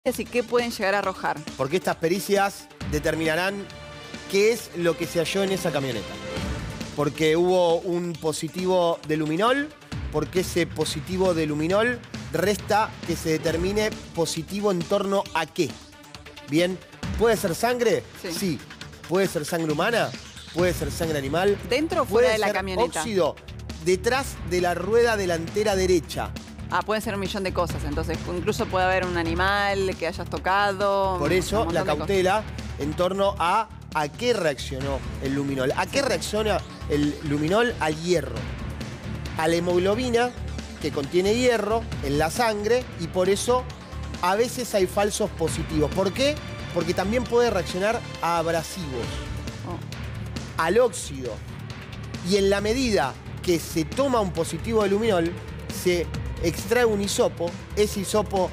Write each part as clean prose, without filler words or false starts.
y qué pueden llegar a arrojar. Porque estas pericias determinarán qué es lo que se halló en esa camioneta. Porque hubo un positivo de luminol, porque ese positivo de luminol resta que se determine positivo en torno a qué. Bien, ¿puede ser sangre? Sí. ¿Puede ser sangre humana? ¿Puede ser sangre animal? ¿Dentro o fuera de la camioneta? Óxido detrás de la rueda delantera derecha. Ah, pueden ser un millón de cosas, entonces incluso puede haber un animal que hayas tocado. Por eso la cautela en torno a qué reaccionó el luminol. ¿A qué reacciona el luminol? Al hierro. A la hemoglobina, que contiene hierro en la sangre, y por eso a veces hay falsos positivos. ¿Por qué? Porque también puede reaccionar a abrasivos, al óxido. Y en la medida que se toma un positivo de luminol, se extrae un hisopo. Ese hisopo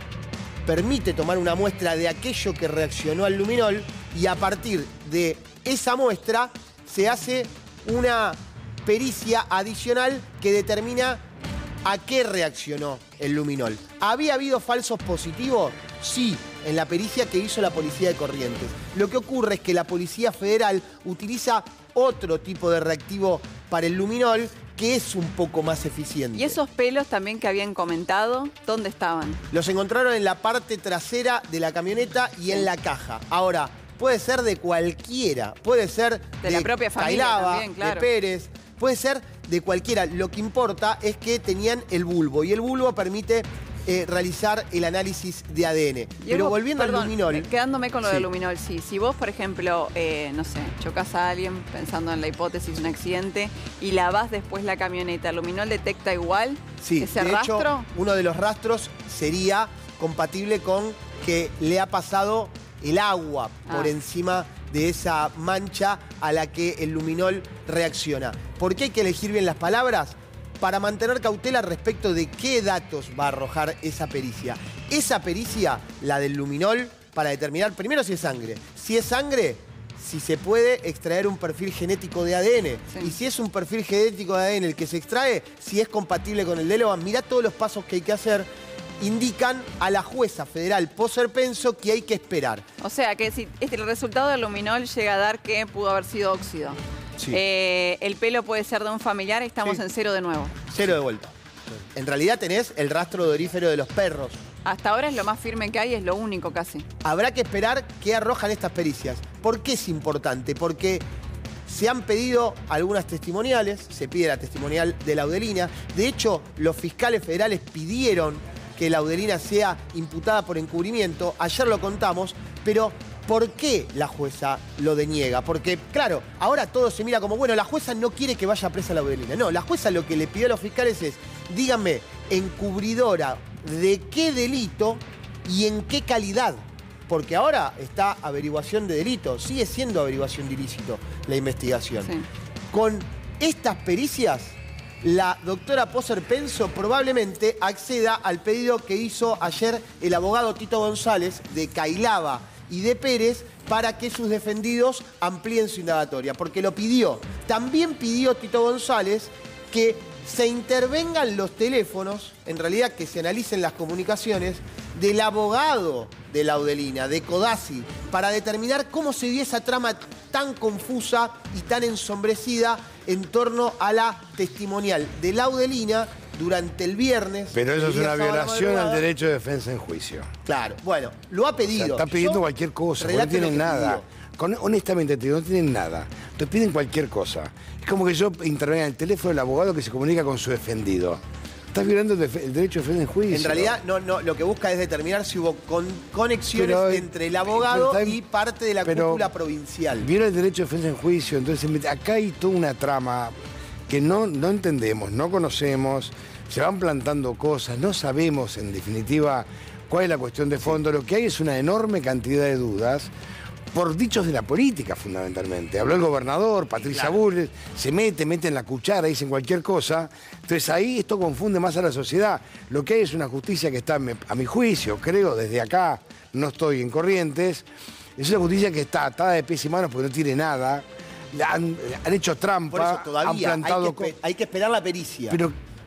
permite tomar una muestra de aquello que reaccionó al luminol y a partir de esa muestra se hace una pericia adicional que determina a qué reaccionó el luminol. ¿Había habido falsos positivos? Sí, en la pericia que hizo la Policía de Corrientes. Lo que ocurre es que la Policía Federal utiliza otro tipo de reactivo para el luminol que es un poco más eficiente. ¿Y esos pelos también que habían comentado, dónde estaban? Los encontraron en la parte trasera de la camioneta y en la caja. Ahora, puede ser de cualquiera. Puede ser de la propia familia Cailaba, también, claro. de Pérez. Puede ser de cualquiera. Lo que importa es que tenían el bulbo. Y el bulbo permite realizar el análisis de ADN. Pero volviendo al luminol... Quedándome con lo del luminol, sí. Si vos, por ejemplo, no sé, chocas a alguien pensando en la hipótesis de un accidente y lavás después la camioneta, ¿el luminol detecta igual ese rastro? Hecho, uno de los rastros sería compatible con que le ha pasado el agua por encima de esa mancha a la que el luminol reacciona. ¿Por qué hay que elegir bien las palabras? Para mantener cautela respecto de qué datos va a arrojar esa pericia. Esa pericia, la del luminol, para determinar primero si es sangre. Si es sangre, si se puede extraer un perfil genético de ADN. Y si es un perfil genético de ADN el que se extrae, si es compatible con el de Logan. Mirá todos los pasos que hay que hacer. Indican a la jueza federal Poser Penso que hay que esperar. O sea, que si el resultado del luminol llega a dar que pudo haber sido óxido. Sí. El pelo puede ser de un familiar, estamos en cero de nuevo. Cero de vuelta. En realidad tenés el rastro odorífero de los perros. Hasta ahora es lo más firme que hay, es lo único casi. Habrá que esperar qué arrojan estas pericias. ¿Por qué es importante? Porque se han pedido algunas testimoniales, se pide la testimonial de Laudelina. De hecho, los fiscales federales pidieron que Laudelina sea imputada por encubrimiento. Ayer lo contamos, pero ¿por qué la jueza lo deniega? Porque, claro, ahora todo se mira como, bueno, la jueza no quiere que vaya presa Laudelina. No, la jueza lo que le pidió a los fiscales es, díganme, encubridora de qué delito y en qué calidad. Porque ahora está averiguación de delito, sigue siendo averiguación de ilícito la investigación. Sí. Con estas pericias, la doctora Poser Penso probablemente acceda al pedido que hizo ayer el abogado Tito González de Cailaba y de Pérez para que sus defendidos amplíen su indagatoria, porque lo pidió. También pidió Tito González que se intervengan los teléfonos, en realidad que se analicen las comunicaciones del abogado de Laudelina, de Codazzi, para determinar cómo se dio esa trama tan confusa y tan ensombrecida en torno a la testimonial de Laudelina durante el viernes. Pero eso es una violación al derecho de defensa en juicio. Claro, bueno, lo ha pedido. O sea, está pidiendo cualquier cosa, no tienen nada. Honestamente te digo, no tienen nada. Te piden cualquier cosa. Es como que yo intervenga en el teléfono del abogado que se comunica con su defendido. Estás violando el derecho de defensa en juicio. En realidad, no, lo que busca es determinar si hubo conexiones entre el abogado y parte de la cúpula provincial. Viola el derecho de defensa en juicio. Entonces, acá hay toda una trama que no entendemos, no conocemos, se van plantando cosas, no sabemos, en definitiva, cuál es la cuestión de fondo. Lo que hay es una enorme cantidad de dudas, por dichos de la política, fundamentalmente. Habló el gobernador, Patricia Bullrich, se mete en la cuchara, dicen cualquier cosa. Entonces ahí esto confunde más a la sociedad. Lo que hay es una justicia que está, a mi juicio, creo, desde acá, no estoy en Corrientes, es una justicia que está atada de pies y manos porque no tiene nada. Han hecho trampa, por eso todavía han plantado... hay que esperar la pericia. Pero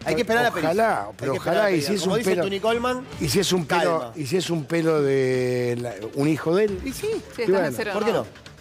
Hay que esperar la pericia. Ojalá, pero ojalá, y si es como un dice pelo. Tony Coleman, Y si es un pelo, calma. y si es un pelo de un hijo de él. Y sí, Sí, bueno, están en cero, ¿por qué ¿no? no?